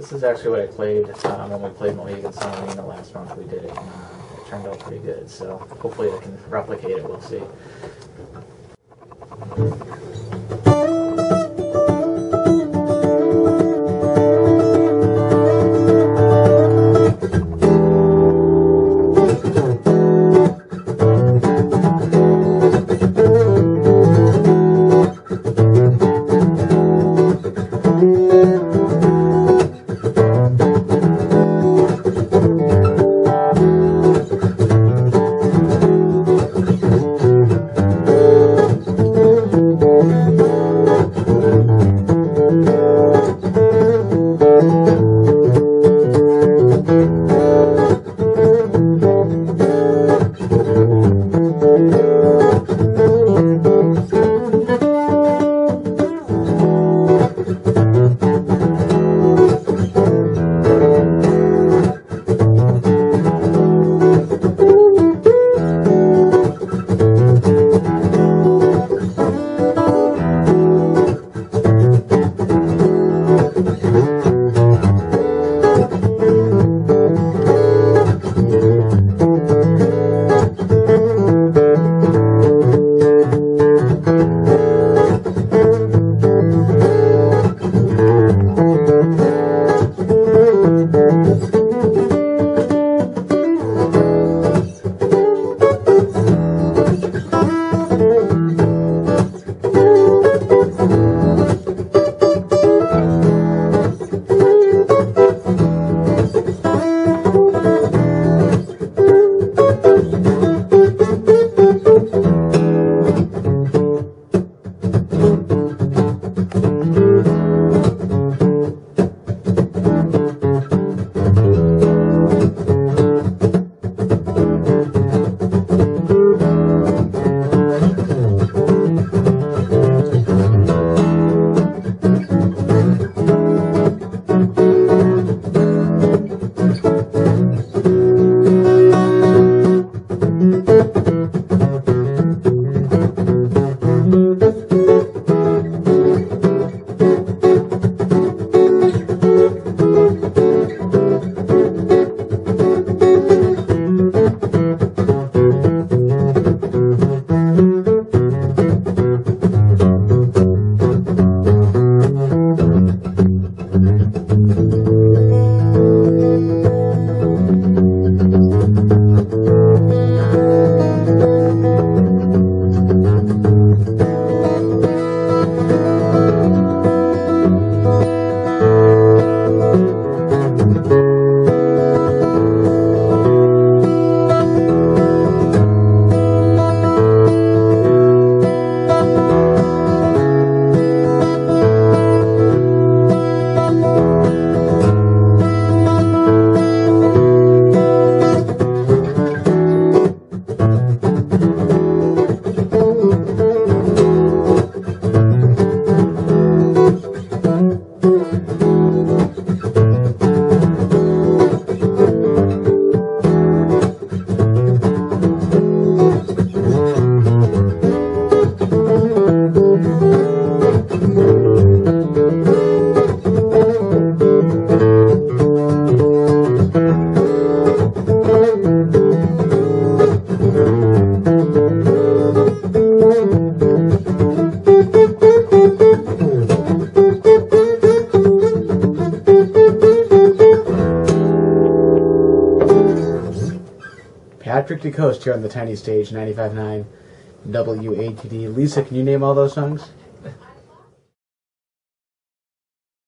This is actually what I played when we played Mohegan Sun the last month we did it. It turned out pretty good, so hopefully I can replicate it, we'll see. DeCoste here on the tiny stage, 95.9 WATD. Lisa, can you name all those songs?